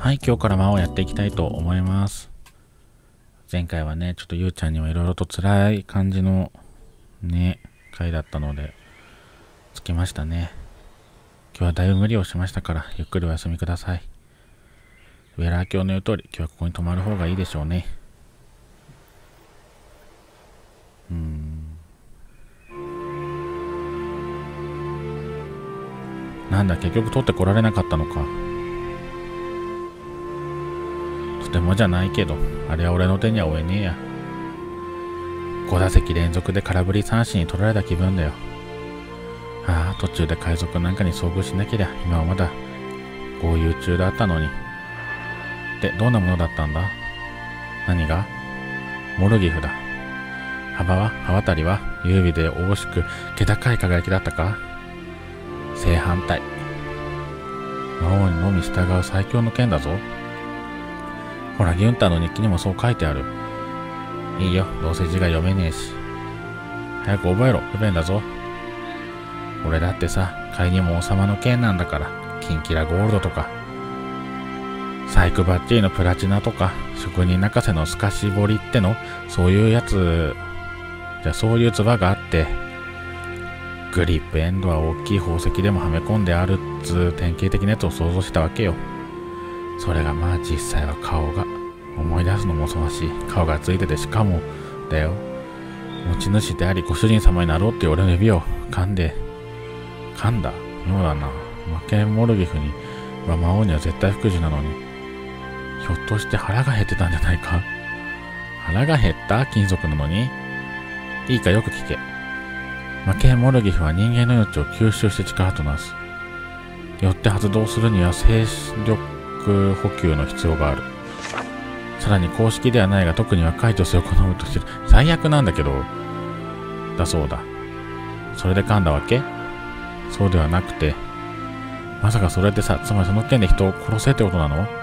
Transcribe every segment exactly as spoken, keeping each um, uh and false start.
はい、今日から魔をやっていきたいと思います。前回はね、ちょっとゆうちゃんにはいろいろと辛い感じのね、回だったので、つきましたね。今日はだいぶ無理をしましたから、ゆっくりお休みください。ウェラー教の言う通り、今日はここに泊まる方がいいでしょうね。うーん。なんだ、結局取ってこられなかったのか。とてもじゃないけど、あれは俺の手には負えねえや。ご打席連続で空振り三振に取られた気分だよ。ああ、途中で海賊なんかに遭遇しなけりゃ、今はまだ豪遊中だったのに。で、どんなものだったんだ？何が？モルギフだ。幅は、刃渡りは、優美で大しく、気高い輝きだったか？正反対。魔王にのみ従う最強の剣だぞ。ほら、ギュンターの日記にもそう書いてある。いいよ、どうせ字が読めねえし。早く覚えろ、不便だぞ。俺だってさ、仮にも王様の剣なんだから、キンキラゴールドとか、サイクバッチリのプラチナとか、職人泣かせの透かし彫りっての、そういうやつ、じゃそういう唾があって、グリップエンドは大きい宝石でもはめ込んであるっつう典型的なやつを想像したわけよ。それがまあ実際は顔が、思い出すのも遅ましい。顔がついてて、しかも、だよ。持ち主でありご主人様になろうって俺の指を噛んで、噛んだ妙だな。負けモルギフには魔王には絶対服従なのに。ひょっとして腹が減ってたんじゃないか？腹が減った金属なのに？いいかよく聞け。負けモルギフは人間の命を吸収して力となす。よって発動するには精力補給の必要がある。さらに公式ではないが特に若い女性を好むとしてる。最悪なんだけど。だそうだ。それで噛んだわけ？そうではなくて、まさかそれってさ、つまりその件で人を殺せってことなの？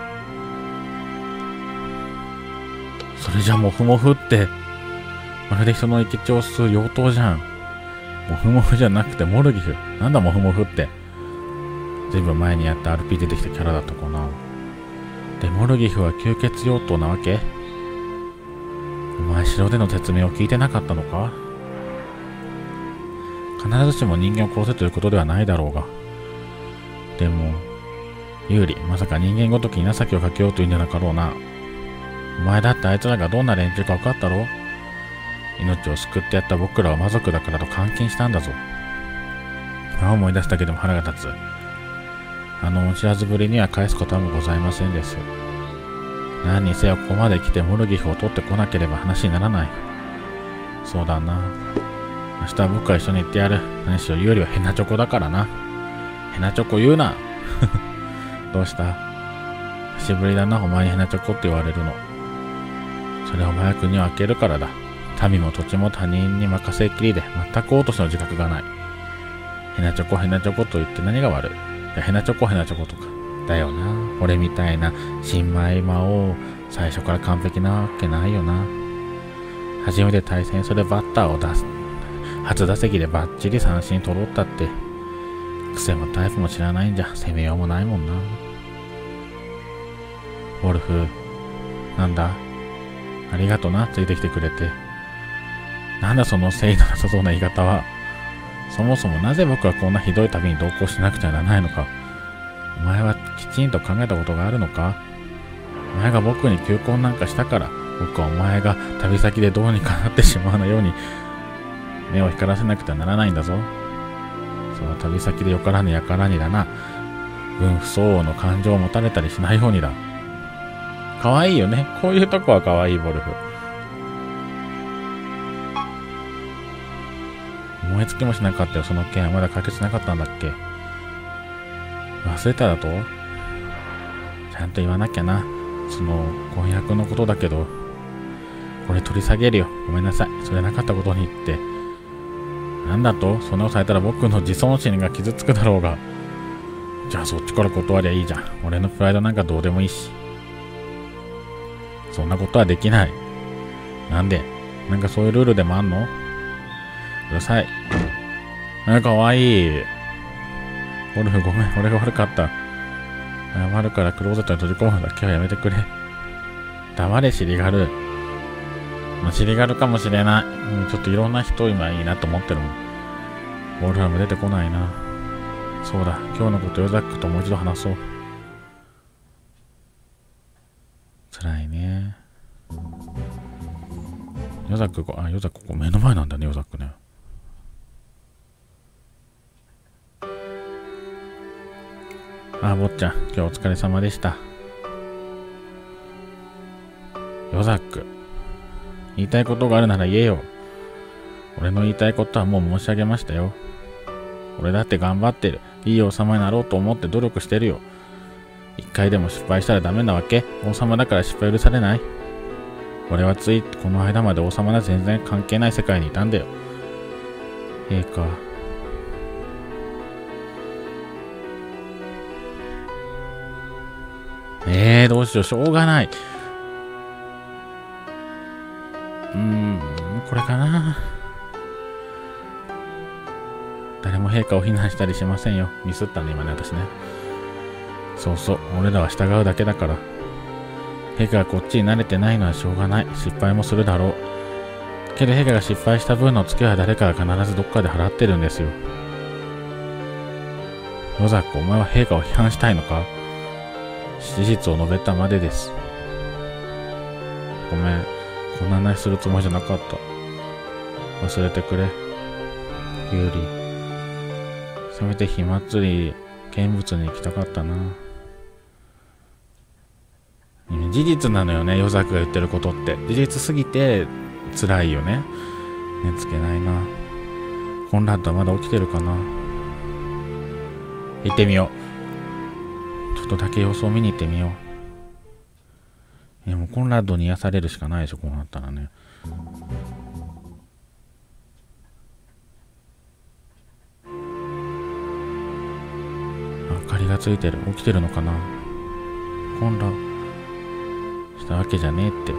それじゃモフモフって、まるで人の生き血を吸う妖刀じゃん。モフモフじゃなくてモルギフ。なんだモフモフって。ずいぶん前にやった アールピー 出てきたキャラだったかな。で、モルギフは吸血妖刀なわけ？お前城での説明を聞いてなかったのか？必ずしも人間を殺せということではないだろうが。でも、有利、まさか人間ごときに情けをかけようというんじゃなかろうな。お前だってあいつらがどんな連中か分かったろ？命を救ってやった僕らは魔族だからと監禁したんだぞ。ああ、思い出すだけでも腹が立つ。あのお知らずぶりには返すことはもございませんです。何にせよここまで来てモルギフを取ってこなければ話にならない。そうだな。明日は僕は一緒に行ってやる。何しろ有利はヘナチョコだからな。ヘナチョコ言うな。どうした？久しぶりだな、お前にヘナチョコって言われるの。それはお前は国を開けるからだ。民も土地も他人に任せっきりで全く王としての自覚がない。ヘナチョコヘナチョコと言って何が悪い？ヘナチョコヘナチョコとか。だよな。俺みたいな新米魔王、最初から完璧なわけないよな。初めて対戦するバッターを出す。初打席でバッチリ三振取ろうったって。癖もタイプも知らないんじゃ攻めようもないもんな。ウォルフ、なんだ？ありがとな、ついてきてくれて。なんだその誠意のなさそうな言い方は。そもそもなぜ僕はこんなひどい旅に同行しなくちゃならないのか。お前はきちんと考えたことがあるのか？お前が僕に求婚なんかしたから、僕はお前が旅先でどうにかなってしまうのように目を光らせなくてはならないんだぞ。その旅先でよからぬやからにだな。分不相応の感情を持たれたりしないようにだ。かわいいよね。こういうとこはかわいい、ボルフ。思いつきもしなかったよ。その件はまだ解決しなかったんだっけ？忘れただと？ちゃんと言わなきゃな。その婚約のことだけど、これ取り下げるよ。ごめんなさい。それなかったことに言って。なんだと？そんなことされたら僕の自尊心が傷つくだろうが。じゃあそっちから断りゃいいじゃん。俺のプライドなんかどうでもいいし。そんなことはできない。なんで？なんかそういうルールでもあんの？うるさい。あ、かわいい。ゴルフごめん、俺が悪かった。 謝るからクローゼットに閉じ込むのだけはやめてくれ。黙れ、シリガル。まあ、シリガルかもしれない。うん、ちょっといろんな人今いいなと思ってるもん。ウォルファム出てこないな。そうだ、今日のことヨザックともう一度話そう。辛いね。ヨザック、あ、ヨザックここ目の前なんだね、ヨザックね。あ、坊ちゃん、今日お疲れ様でした。ヨザック、言いたいことがあるなら言えよ。俺の言いたいことはもう申し上げましたよ。俺だって頑張ってる。いい王様になろうと思って努力してるよ。一回でも失敗したらダメなわけ？王様だから失敗許されない？俺はついこの間まで王様は全然関係ない世界にいたんだよ。陛下。えー、どうしよう、しょうがない。うーん、これかな。誰も陛下を非難したりしませんよ。ミスったね、今ね、私ね。そうそう、俺らは従うだけだから。陛下がこっちに慣れてないのはしょうがない。失敗もするだろう。けど陛下が失敗した分のツケは誰かが必ずどっかで払ってるんですよ。ヨザック、お前は陛下を批判したいのか？事実を述べたまでです。ごめん、こんな話するつもりじゃなかった。忘れてくれ。ユーリ。せめて火祭り、見物に行きたかったな。事実なのよね、ヨザックが言ってることって。事実すぎて辛いよね。寝つけないな。コンラッドはまだ起きてるかな。行ってみよう。ちょっとだけ様子を見に行ってみよう。いやもうコンラッドに癒されるしかないでしょ、こうなったらね。明かりがついてる。起きてるのかな。コンラしたわけじゃねえって。うん、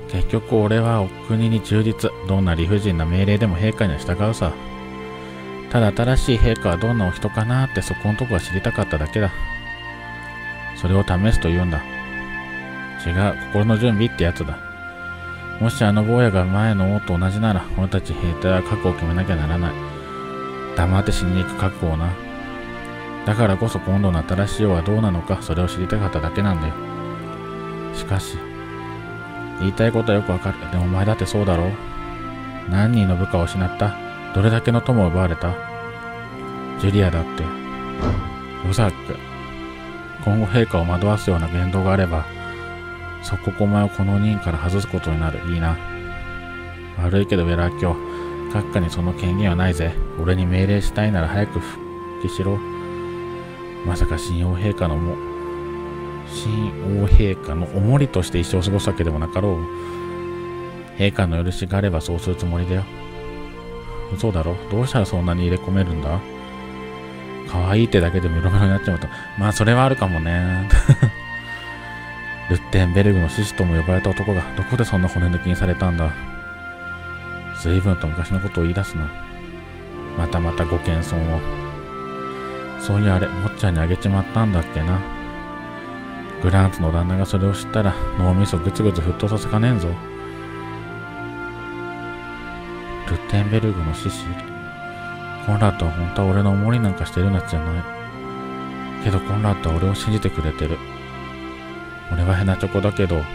結局俺はお国に忠実。どんな理不尽な命令でも陛下には従うさ。ただ新しい陛下はどんなお人かなってそこのとこは知りたかっただけだ。それを試すと言うんだ。違う、心の準備ってやつだ。もしあの坊やが前の王と同じなら、俺たち兵隊は覚悟を決めなきゃならない。黙って死にに行く覚悟をな。だからこそ今度の新しい王はどうなのか、それを知りたかっただけなんだよ。しかし、言いたいことはよくわかる。でもお前だってそうだろう。何人の部下を失った？どれだけの友を奪われた？ジュリアだって。ヨザック、今後陛下を惑わすような言動があれば、即刻お前をこの任から外すことになる。いいな。悪いけどベラッキョ、閣下にその権限はないぜ。俺に命令したいなら早く復帰しろ。まさか新王陛下のも、新王陛下のおもりとして一生を過ごすわけでもなかろう。陛下の許しがあればそうするつもりだよ。嘘だろ？どうしたらそんなに入れ込めるんだ？可愛いってだけでメロメロになっちまうと。まあそれはあるかもね。ルッテンベルグの獅子とも呼ばれた男がどこでそんな骨抜きにされたんだ。随分と昔のことを言い出すな。またまたご謙遜を。そういやあれ、坊ちゃんにあげちまったんだっけな。グランツの旦那がそれを知ったら脳みそぐつぐつ沸騰させかねんぞ。ルッテンベルグの獅子。コンラッドは本当は俺のおもりなんかしてるやつじゃない。けどコンラッドは俺を信じてくれてる。俺はヘナチョコだけど、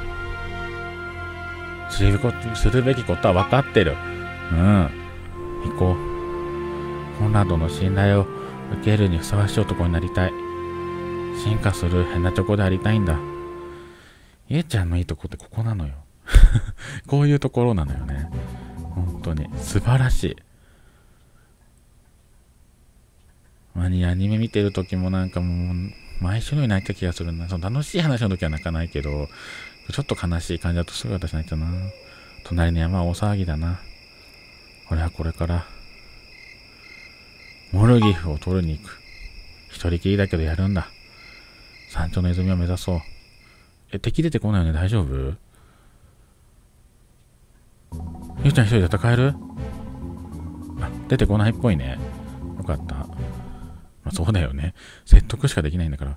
するこするべきことは分かってる。うん。行こう。コンラッドの信頼を受けるにふさわしい男になりたい。進化するヘナチョコでありたいんだ。イエちゃんのいいとこってここなのよ。こういうところなのよね。本当に素晴らしい。アニメ見てる時もなんかもう毎週のように泣いた気がするな。その楽しい話の時は泣かないけど、ちょっと悲しい感じだとすぐ私泣いたな。隣の山は大騒ぎだな。俺はこれからモルギフを取りに行く。一人きりだけどやるんだ。山頂の泉を目指そう。え、敵出てこないよね。大丈夫？ゆうちゃん一人で戦える？あ、 出てこないっぽいね。よかった。まあ、そうだよね。説得しかできないんだから。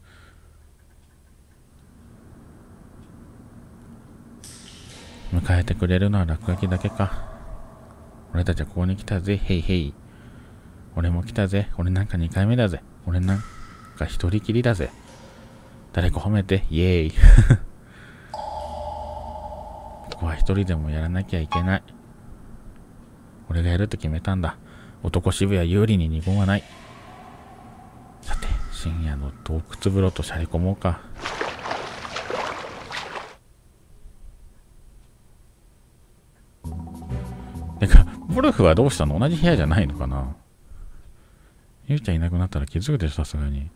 迎えてくれるのは落書きだけか。俺たちはここに来たぜ、ヘイヘイ。俺も来たぜ。俺なんかにかいめだぜ。俺なんか一人きりだぜ。誰か褒めて、イエーイ。ここは一人でもやらなきゃいけない。俺がやると決めたんだ。男渋谷有利に二言はない。さて、深夜の洞窟風呂としゃれ込もうか。てか、ボルフはどうしたの？同じ部屋じゃないのかな？ゆうちゃんいなくなったら気づくでしょ、さすがに。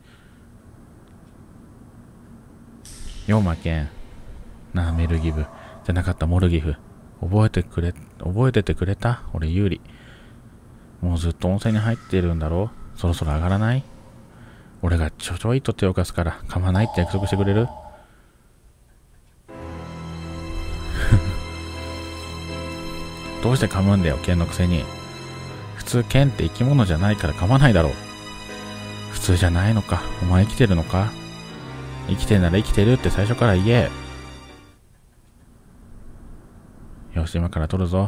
ヨーマケン。なあ、メルギブ。じゃなかった、モルギフ。覚えてくれ、覚えててくれた？俺、ユーリ。もうずっと温泉に入ってるんだろ？そろそろ上がらない？俺がちょちょいと手を貸すから、噛まないって約束してくれる？どうして噛むんだよ、剣のくせに。普通剣って生き物じゃないから噛まないだろう。普通じゃないのか。お前生きてるのか？生きてるなら生きてるって最初から言え。よし、今から取るぞ。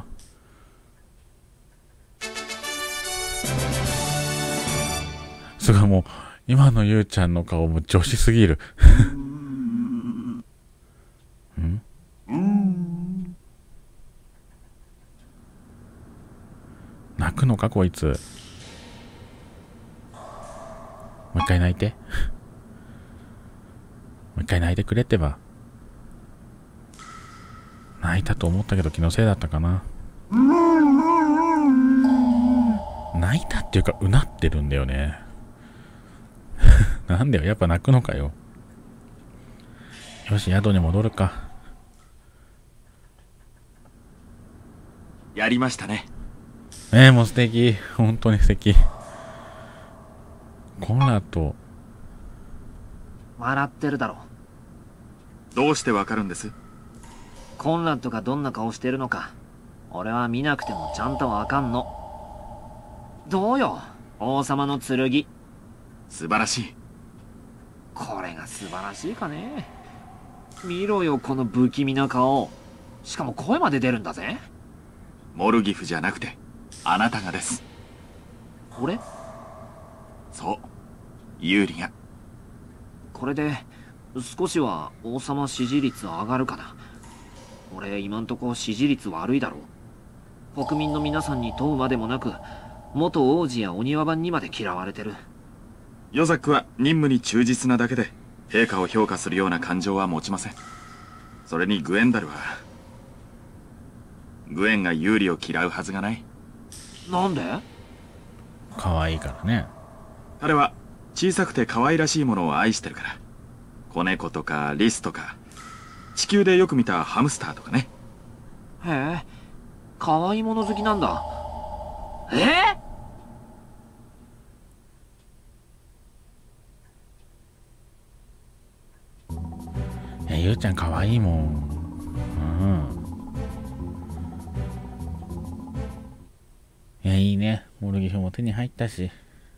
すごい、もう今のゆうちゃんの顔も女子すぎる。ん？泣くのかこいつ。もう一回泣いて。もう一回泣いてくれってば。泣いたと思ったけど気のせいだったかな。泣いたっていうかうなってるんだよね。なんだよ、やっぱ泣くのかよ。よし、宿に戻るか。 やりましたね。 えー、もう素敵。本当に素敵。コンラッド。 笑ってるだろ。 どうしてわかるんです？ コンラッドがどんな顔してるのか、俺は見なくてもちゃんとわかんの。どうよ、王様の剣。 素晴らしい。 これが素晴らしいかね。見ろよ、この不気味な顔。しかも声まで出るんだぜ。 モルギフじゃなくて、あなたがです。 俺？ そう、有利が。 これで少しは王様支持率上がるかな。俺今んとこ支持率悪いだろう。国民の皆さんに問うまでもなく、元王子やお庭番にまで嫌われてる。 ヨザックは任務に忠実なだけで、陛下を評価するような感情は持ちません。それにグエンダルは、グエンが有利を嫌うはずがない。 なんで？ 可愛いからね。 彼は小さくて可愛らしいものを愛してるから。子猫とかリスとか、地球でよく見たハムスターとかね。 へえ、可愛いもの好きなんだ。えー、え、ゆうちゃん可愛いもん。うん。いや、いいね。モルギフも手に入ったし。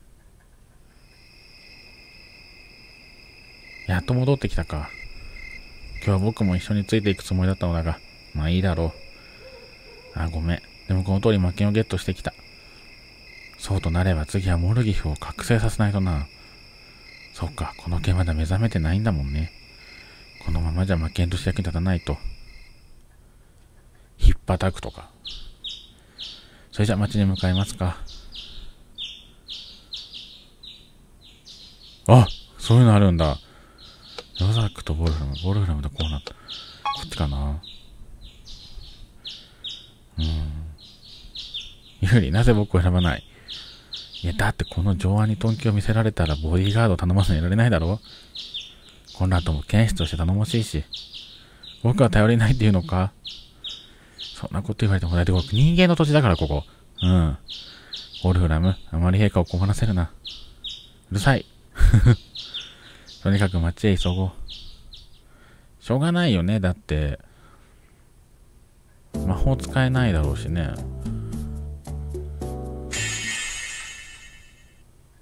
やっと戻ってきたか。今日は僕も一緒についていくつもりだったのだが、まあいいだろう。あ、ごめん。でもこの通り魔剣をゲットしてきた。そうとなれば次はモルギフを覚醒させないとな。そっか、この剣まだ目覚めてないんだもんね。このままじゃ魔剣として役に立たないと。ひっぱたくとか。それじゃ町に向かいますか。あ、そういうのあるんだ。ヨザックとボルフラム、ボルフラムとこうなった。こっちかな。うん。有利、なぜ僕を選ばない？いや、だってこの上腕に頓気を見せられたらボディーガードを頼まずにいられないだろ。こんな後も剣士として頼もしいし。僕は頼りないっていうのか？そんなこと言われても大体ここ人間の土地だからここ。うん。ボルフラム、あまり陛下を困らせるな。うるさい。とにかく町へ急ごう。しょうがないよね。だって、魔法使えないだろうしね。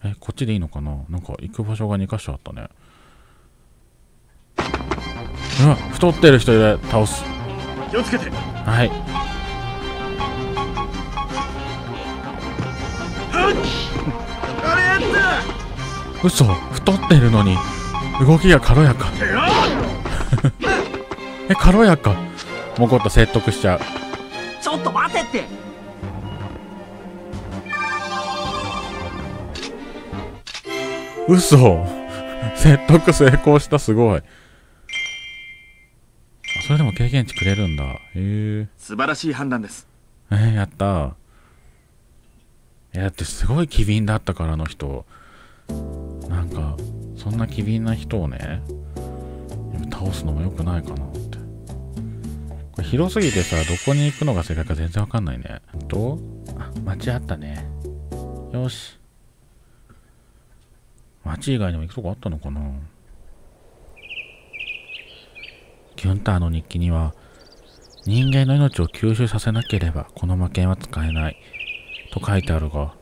え、こっちでいいのかな。なんか行く場所がにかしょあったね。うわ、太ってる人いる。倒す。 気をつけて。 はい。 あれやった。 嘘、太ってるのに動きが軽やか。え、軽やか。もうこっと説得しちゃう。 ちょっと待てって。 嘘。説得成功した。すごい。それでも経験値くれるんだ。へえ。 素晴らしい判断です。 えー、やったー。いや、だってすごい機敏だったから、あの人。なんかそんな機敏な人をね倒すのも良くないかなって。これ広すぎてさ、どこに行くのが正解か全然わかんないね。とあ、町あったね。よし、町以外にも行くとこあったのかな。ギュンターの日記には、人間の命を吸収させなければこの魔剣は使えないと書いてあるが、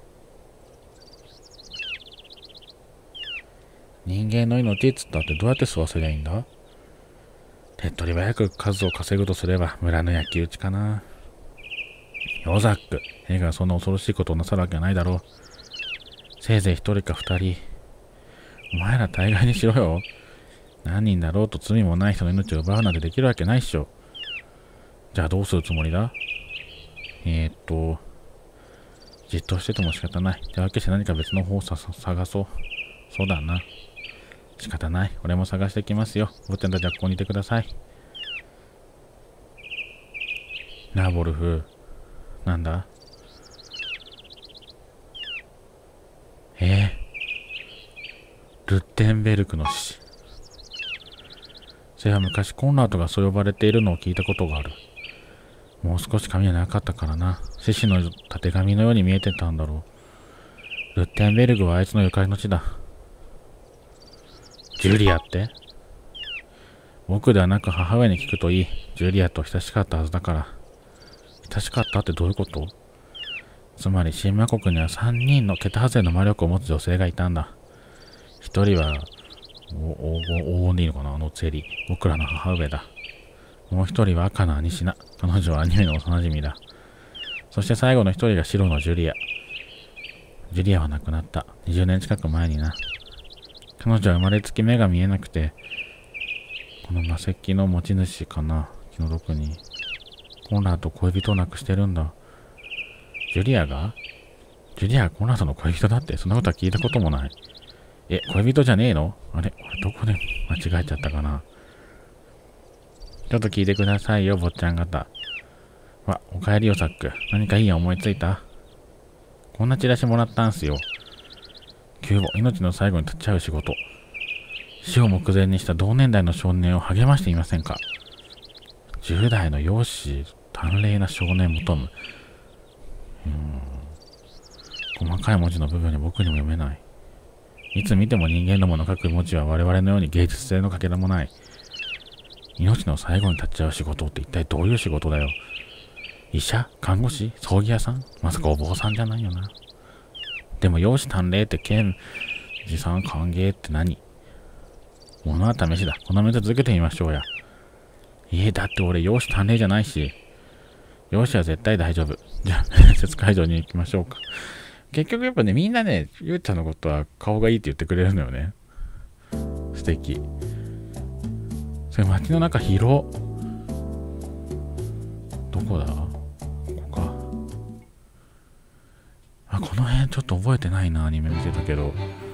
人間の命っつったってどうやって吸わせりゃいいんだ。手っ取り早く数を稼ぐとすれば村の焼き討ちかな。ヨザック、映画がそんな恐ろしいことをなさるわけはないだろう。せいぜい一人か二人。お前ら大概にしろよ。何人だろうと罪もない人の命を奪うなんてできるわけないっしょ。じゃあどうするつもりだ。えー、っとじっとしてても仕方ない。手分けして何か別の方をさ探そう。そうだな。仕方ない。俺も探してきますよ。坊ちゃんたちはここにいてください。なあ、ボルフ。なんだ。えー、ルッテンベルクの死。それは昔コンラートがそう呼ばれているのを聞いたことがある。もう少し紙はなかったからな。獅子のたてがみのように見えてたんだろう。ルッテンベルグはあいつのゆかりの地だ。ジュリアって？僕ではなく母親に聞くといい。ジュリアと親しかったはずだから。親しかったってどういうこと？つまり神魔国にはさんにんの桁外れの魔力を持つ女性がいたんだ。ひとりは黄金でいいのかな、あのツェリー。僕らの母上だ。もう一人は赤のアニシナ。彼女はアニメの幼馴染だ。そして最後の一人が白のジュリア。ジュリアは亡くなった。にじゅうねん近く前にな。彼女は生まれつき目が見えなくて、この魔石の持ち主かな、気の毒に。コンラート恋人を亡くしてるんだ。ジュリアがジュリアがコンラートの恋人だって、そんなことは聞いたこともない。え、恋人じゃねえの？あれ、俺どこで間違えちゃったかな。ちょっと聞いてくださいよ、坊ちゃん方。わ、おかえりよ、サック。何かいいや思いついた？こんなチラシもらったんすよ。救護、命の最後に立ち会う仕事。死を目前にした同年代の少年を励ましていませんか？じゅう代の容姿端麗な少年求む。うーん。細かい文字の部分に僕にも読めない。いつ見ても人間どもの書く文字は我々のように芸術性のかけらもない。命の最後に立ち会う仕事って一体どういう仕事だよ。医者？看護師？葬儀屋さん？まさかお坊さんじゃないよな。でも容姿端麗って剣持参歓迎って何？物は試しだ。この目で続けてみましょうや。いえ、だって俺容姿端麗じゃないし。容姿は絶対大丈夫。じゃあ面接会場に行きましょうか。結局やっぱね、みんなね、ゆうちゃんのことは顔がいいって言ってくれるのよね。素敵。それ街の中広。どこだ？ここか。あ、この辺ちょっと覚えてないな。アニメ見てたけど。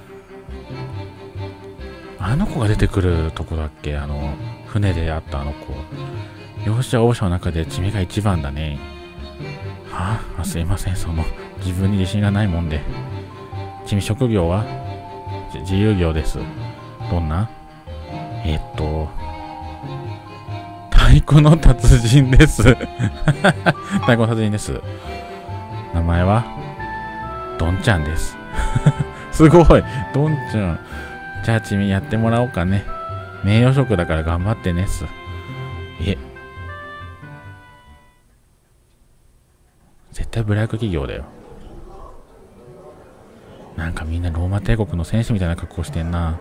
あの子が出てくるとこだっけ？あの、船で会ったあの子。容姿は王者の中で君が一番だね。はあ、あ、すいません。その、自分に自信がないもんで。君職業は？自由業です。どんな？えっと、太鼓の達人です。太鼓の達人です。名前はドンちゃんです。すごい、ドンちゃん。じゃあ君やってもらおうかね。名誉職だから頑張ってねっす。え、絶対ブラック企業だよ。 なんかみんなローマ帝国の戦士みたいな格好してんな。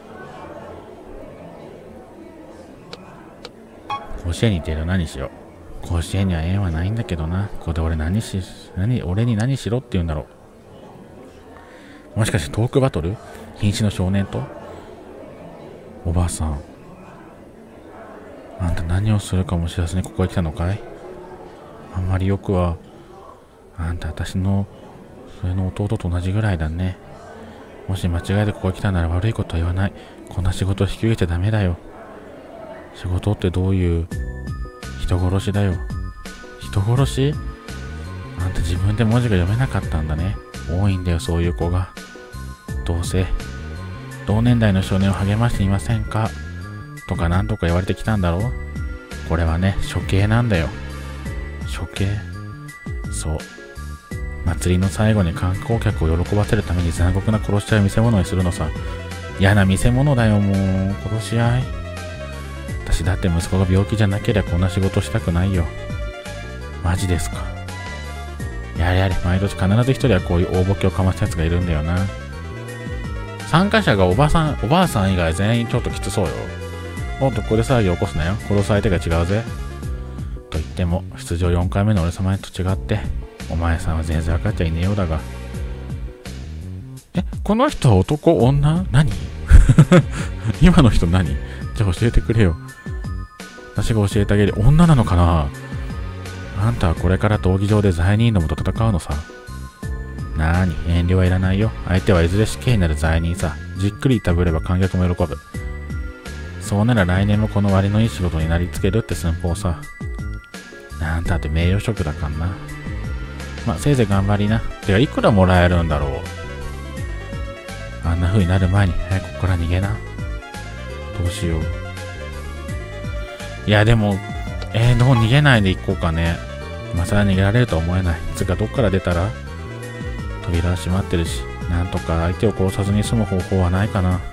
甲子園に行ってる。何しよう。甲子園には縁はないんだけどな。ここで俺何し、何、俺に何しろって言うんだろう。もしかしてトークバトル？瀕死の少年と？おばあさん。あんた何をするかも知らずにここへ来たのかい？あんまりよくは。あんた私の、それの弟と同じぐらいだね。もし間違えてここへ来たなら悪いことは言わない。こんな仕事を引き受けちゃダメだよ。仕事ってどういう？人殺しだよ。人殺し？あんた自分で文字が読めなかったんだね。多いんだよ、そういう子が。どうせ、同年代の少年を励ましていませんか？とか何とか言われてきたんだろう？これはね、処刑なんだよ。処刑？そう。祭りの最後に観光客を喜ばせるために残酷な殺し合いを見せ物にするのさ。嫌な見せ物だよ、もう。殺し合い。私だって息子が病気じゃなければこんな仕事したくないよ。マジですか。やれやれ、毎年必ず一人はこういう大ボケをかましたやつがいるんだよな。参加者がおばさん、おばあさん以外全員ちょっときつそうよ。おっと、ここで騒ぎを起こすなよ。殺す相手が違うぜ。と言っても、出場よんかいめの俺様と違って、お前さんは全然分かっちゃいねえようだが。え、この人は男、女？何今の人何？じゃあ教えてくれよ。私が教えてあげる。女なのかな？あんたはこれから闘技場で罪人どもと戦うのさ。なーに、遠慮はいらないよ。相手はいずれ死刑になる罪人さ。じっくりいたぶれば観客も喜ぶ。そうなら来年もこの割のいい仕事になりつけるって寸法さ。なんたって名誉職だかんな。まあ、せいぜい頑張りな。てか、いくらもらえるんだろう。あんな風になる前に早くここから逃げな。どうしよう。いや、でも、えー、どう逃げないで行こうかね。今更逃げられるとは思えない。つうか、どっから出たら？扉は閉まってるし、なんとか相手を殺さずに済む方法はないかな。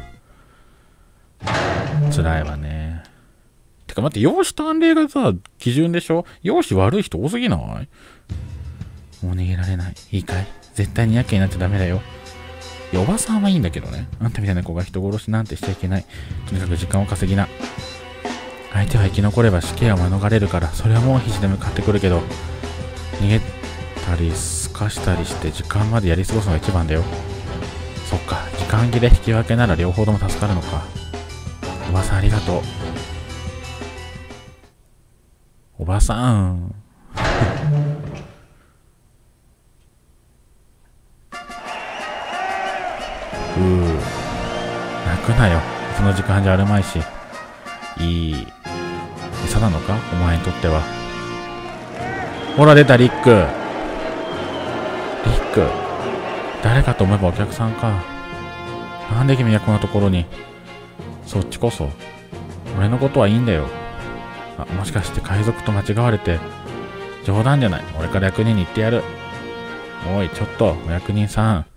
辛いわね。てか待って、容姿端麗がさ、基準でしょ？容姿悪い人多すぎない？もう逃げられない。いいかい？絶対にやけになっちゃダメだよ。いや、おばさんはいいんだけどね。あんたみたいな子が人殺しなんてしちゃいけない。とにかく時間を稼ぎな。相手は生き残れば死刑は免れるから、それはもう必死で向かってくるけど、逃げたり、すかしたりして時間までやり過ごすのが一番だよ。そっか、時間切れ引き分けなら両方とも助かるのか。おばさんありがとう。おばさん。うー。泣くなよ。その時間じゃあるまいし。いい。餌なのか？お前にとっては。ほら出た、リック。リック。誰かと思えばお客さんか。なんで君がこんなところに。そっちこそ。俺のことはいいんだよ。あ、もしかして海賊と間違われて。冗談じゃない。俺から役人に言ってやる。おい、ちょっと、お役人さん。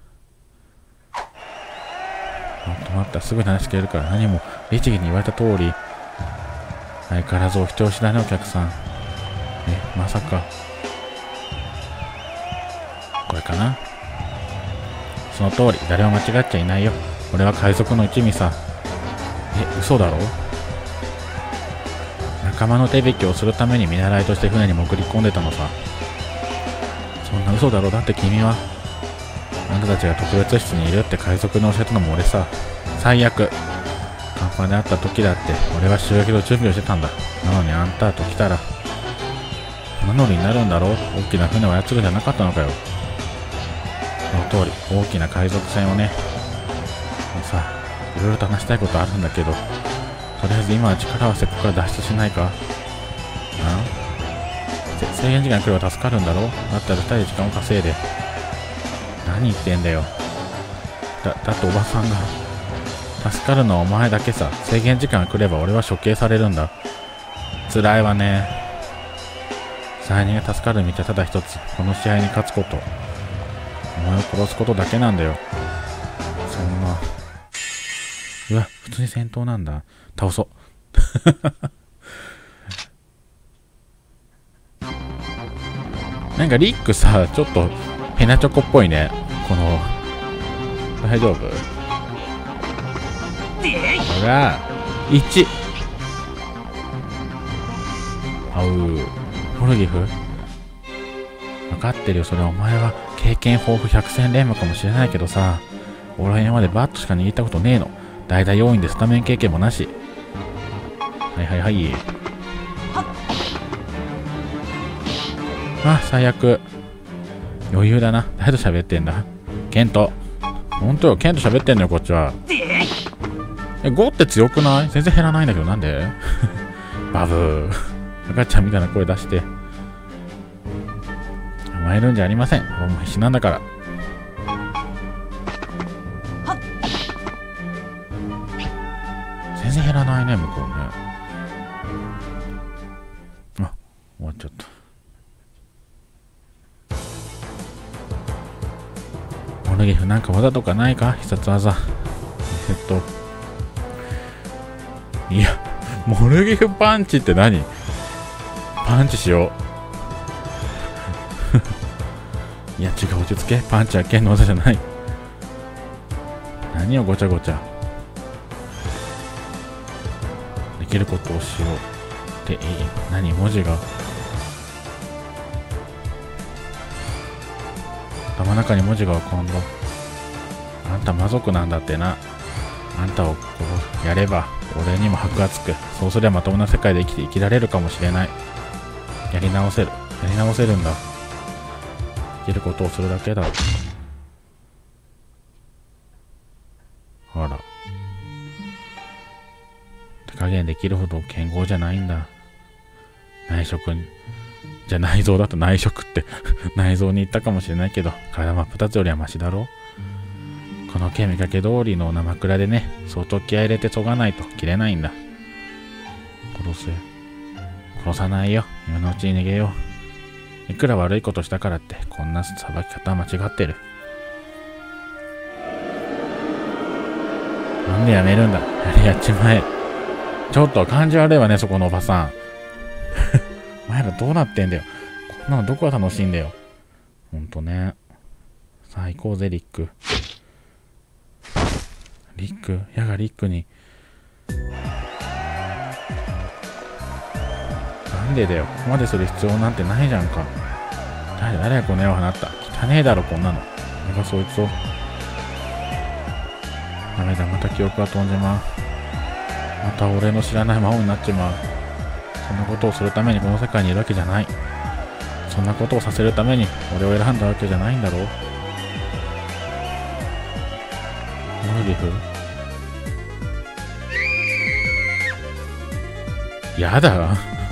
止まった。すぐに話聞けるから。何も、律儀に言われた通り。相変わらずお人よしだね、お客さん。え、まさか。これかな？その通り、誰も間違っちゃいないよ。俺は海賊の一味さ。え、嘘だろ？仲間の手引きをするために見習いとして船に潜り込んでたのさ。そんな嘘だろ？だって君は、あんたたちが特別室にいるって海賊に教えたのも俺さ。最悪。カンパで会った時だって、俺は襲撃の準備をしてたんだ。なのにあんたと来たら、船乗りになるんだろう？大きな船を操るんじゃなかったのかよ。その通り、大きな海賊船をね。さあ、いろいろと話したいことあるんだけど、とりあえず今は力を合わせてここから脱出しないか？ん？制限時間来れば助かるんだろう？だったらふたりで時間を稼いで。何言ってんだよ。だ、だっておばさんが、助かるのはお前だけさ。制限時間が来れば俺は処刑されるんだ。辛いわね。罪人が助かる道はただ一つ。この試合に勝つこと。お前を殺すことだけなんだよ。そんな。うわ、普通に戦闘なんだ。倒そう。なんかリックさ、ちょっとヘナチョコっぽいね。この大丈夫？ほらいち。あうモルギフ、分かってるよ。それお前は経験豊富百戦錬磨かもしれないけどさ、俺は今までバットしか握ったことねえの。代打要員でスタメン経験もなし。はいはいはい。あ、最悪。余裕だな。誰と喋ってんだ？ケント。ほんとよ、ケント喋ってんのよ、こっちは。え、ごって強くない？全然減らないんだけど、なんで？バブー。赤ちゃんみたいな声出して。甘えるんじゃありません。俺も必死なんだから。全然減らないね、向こうね。あ、終わっちゃった。モルギフなんか技とかないか？必殺技。えっと。いや、モルギフパンチって何？パンチしよう。いや、違う、落ち着け。パンチは剣の技じゃない。何をごちゃごちゃ。できることをしよう。で、いい。何？文字が。頭の中に文字が浮かんだ。あんた魔族なんだってな。あんたをこうやれば俺にも箔がつく。そうすればまともな世界で生きて生きられるかもしれない。やり直せる。やり直せるんだ。できることをするだけだ。ほら。手加減できるほど健康じゃないんだ。内職に。じゃあ内臓だと内職って内臓に行ったかもしれないけど、体真っ二つよりはマシだろ。この剣見かけ通りの生倉でね、相当気合い入れてそがないと切れないんだ。殺せ。殺さないよ。今のうちに逃げよう。いくら悪いことしたからって、こんな裁き方は間違ってる。なんでやめるんだ。やれやっちまえ。ちょっと感じ悪いわね、そこのおばさん。お前らどうなってんだよ。こんなのどこが楽しいんだよ。ほんとね。さあ行こうぜ、リック。リック、やがリックに。なんでだよ。ここまでする必要なんてないじゃんか。誰、誰がこの絵を放った。汚ねえだろ、こんなの。俺がそいつを。ダメだ、また記憶が飛んじまう。また俺の知らない魔王になっちまう。そんなことをするためにこの世界にいるわけじゃない。そんなことをさせるために俺を選んだわけじゃないんだろう。モルギフ？やだ。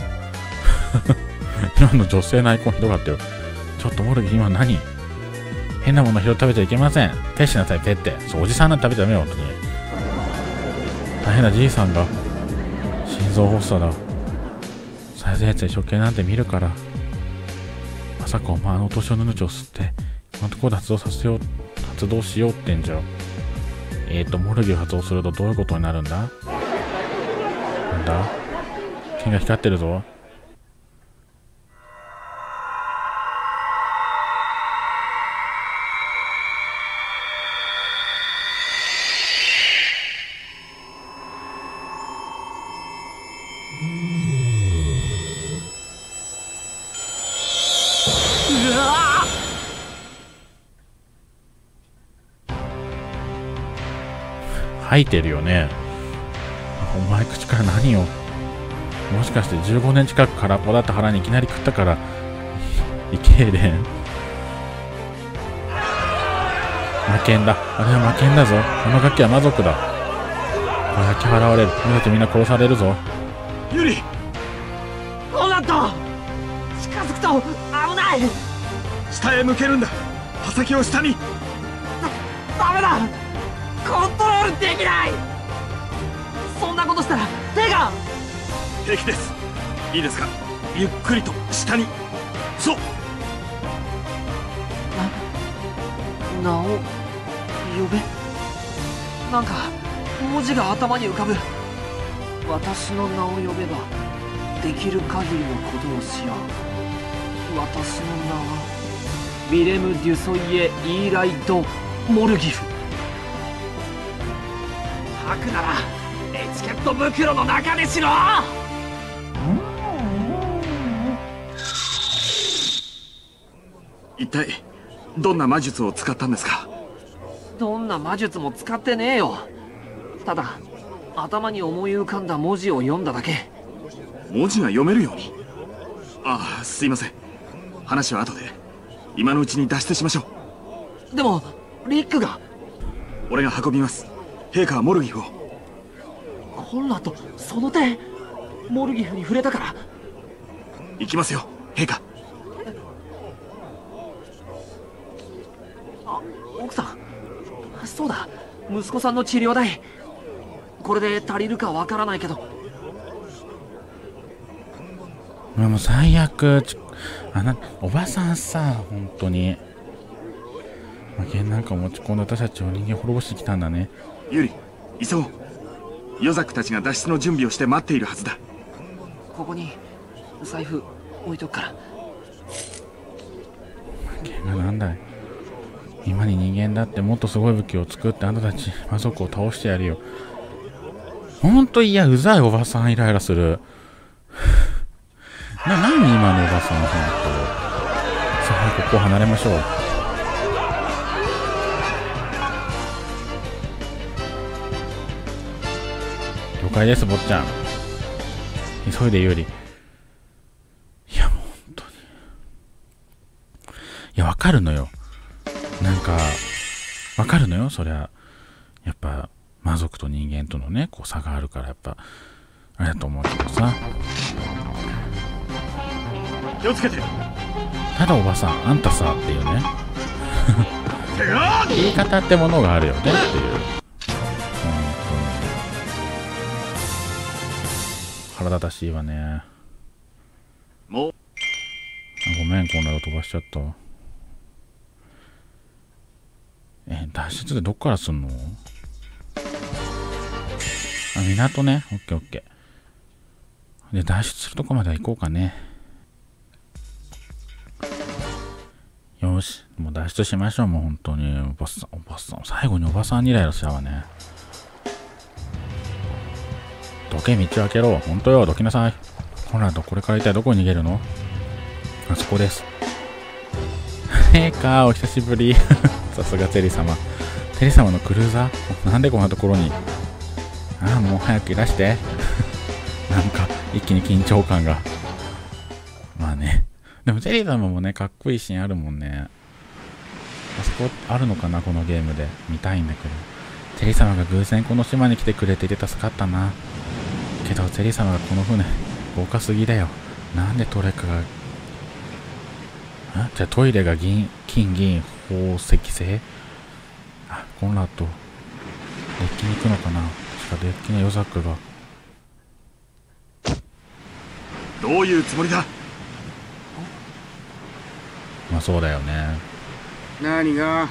今の女性のアイコンひどかったよ。ちょっとモルギフ今何？変なもの拾って食べちゃいけません。ペッしなさい、ペッって。そう、おじさんなんて食べちゃダメよ、本当に。大変なじいさんが。心臓発作だ。最前列で処刑なんて見るから。まさかお前あの年をぬぬちを吸って、このところで発動させよう、発動しようってんじゃん。えーと、モルギを発動するとどういうことになるんだ？なんだ？剣が光ってるぞ。吐いてるよね。お前口から何よ。もしかしてじゅうごねん近く空っぽだった腹にいきなり食ったからいけえれん。魔剣だ。あれは魔剣だぞ。このガキは魔族だ。これだけ払われる。君たちみんな殺されるぞ。 ユリ、 ロナット、近づくと危ない。 下へ向けるんだ。刃先を下に。 ダメだ、コントロールできない。そんなことしたら手が。 平気です。いいですか、ゆっくりと下に。そう。 な、名を呼べ。なんか文字が頭に浮かぶ。私の名を呼べばできる限りのことをしよう。私の名はヴィレム・デュソイエ・イーライド・モルギフ。 くならエチケット袋の中でしろ。 一体どんな魔術を使ったんですか？ どんな魔術も使ってねえよ。ただ頭に思い浮かんだ文字を読んだだけ。 文字が読めるように。ああ、すいません。話は後で。今のうちに脱出しましょう。でもリックが。 俺が運びます。陛下はモルギフを。 コンラッド、その手モルギフに触れたから。 行きますよ、陛下。 あ、奥さん。そうだ、息子さんの治療代。これで足りるかわからないけど。 もう最悪。あなおばさんさ、本当に魔剣なんか持ち込んで私たちを人間滅ぼしてきたんだね。 ユリ、急ごう。ヨザクたちが脱出の準備をして待っているはずだ。 ここに財布置いとくから。 魔剣がなんだい。今に人間だってもっとすごい武器を作ってあんたたち魔族を倒してやるよ。ほんといや、うざいおばさん、イライラする。な、何今のおばさん、ほんと。さあ、ここを離れましょう。了解です、坊ちゃん。急いでユーリ。いや、もうほんとに。いや、わかるのよ。なんか、わかるのよ、そりゃ。やっぱ、魔族と人間とのね、こう差があるから、やっぱ、あれだと思うけどさ。 気をつけて。 ただおばさん、あんたさっていうね。言い方ってものがあるよねっていう。本当に。腹立たしいわね。 もう。 ごめん、こんなの飛ばしちゃった。え、脱出ってどっからすんの？あ、港ね。オッケーオッケー。で、脱出するとこまでは行こうかね。よし、もう脱出しましょう。もう本当に。おばさん、おばさん。最後におばさんにイライラしたわね。どけ、道を開けろ。本当よ、どきなさい。ほら、これから一体どこに逃げるの？あそこです。陛下、お久しぶり。さすがテリ様。テリ様のクルーザー？なんでこんなところに。ああ、もう早くいらして。なんか、一気に緊張感が。まあね。でもテリ様もね、かっこいいシーンあるもんね。あそこあるのかな、このゲームで。見たいんだけど。テリ様が偶然この島に来てくれていて助かったな。けどテリ様がこの船、豪華すぎだよ。なんでトレカが、あ、じゃあトイレが銀、金銀、宝石製？あ、コンラッド。デッキに行くのかな？確かデッキのヨザクが。 どういうつもりだ？ まあそうだよね。 何が？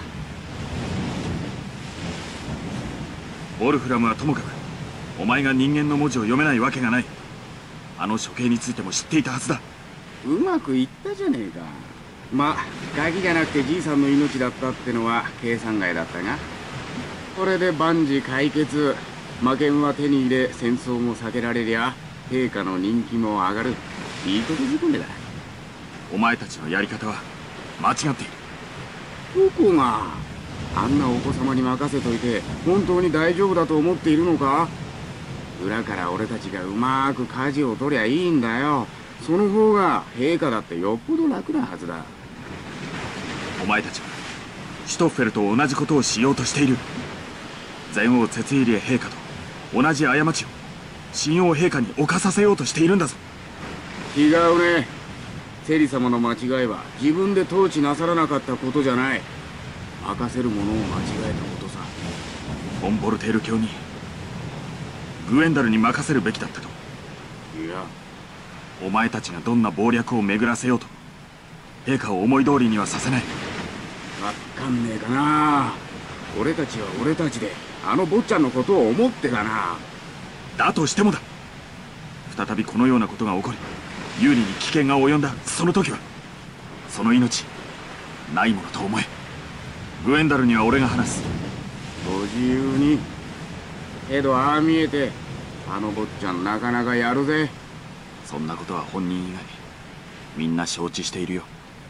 ウォルフラムはともかく、お前が人間の文字を読めないわけがない。あの処刑についても知っていたはずだ。 うまくいったじゃねえか。まあガキじゃなくてじいさんの命だったってのは計算外だったが、これで万事解決。魔剣は手に入れ、戦争も避けられりゃ陛下の人気も上がる。いいことずくめだ。 お前たちのやり方は間違っている。 どこが？あんなお子様に任せといて本当に大丈夫だと思っているのか？裏から俺たちがうまーく舵を取りゃいいんだよ。その方が陛下だってよっぽど楽なはずだ。 お前たちはシュトッフェルと同じことをしようとしている。前王ツェツィリエ陛下と同じ過ちを新王陛下に犯させようとしているんだぞ。 違うね。セリ様の間違いは自分で統治なさらなかったことじゃない。任せるものを間違えたことさ。 フォンボルテール卿にグエンダルに任せるべきだったと。 いや、 お前たちがどんな謀略を巡らせようと陛下を思い通りにはさせない。 わかんねえかな。俺たちは俺たちであの坊ちゃんのことを思ってだな。 だとしてもだ。再びこのようなことが起こり有利に危険が及んだその時はその命ないものと思え。グエンダルには俺が話す。 ご自由に。 けどああ見えてあの坊ちゃんなかなかやるぜ。 そんなことは本人以外みんな承知しているよ。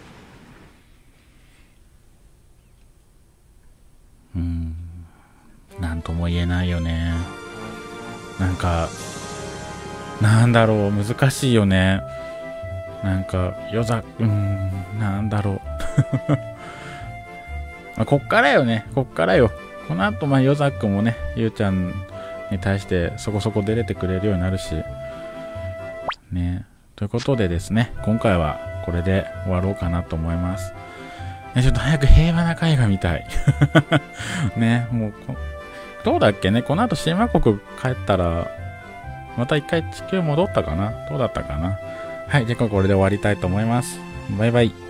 うーん、なんとも言えないよね。なんかなんだろう、難しいよね。なんか夜ざうーんなんだろうまあこっからよね、こっからよ。この後まあ夜ざくんもね、ゆうちゃんに対してそこそこ出れてくれるようになるしね。ということでですね、今回はこれで終わろうかなと思います。ね、ちょっと早く平和な会が見たいね。もうこどうだっけね、この後神話国帰ったらまた一回地球戻ったかな、どうだったかな。はい、じゃあこれで終わりたいと思います。バイバイ。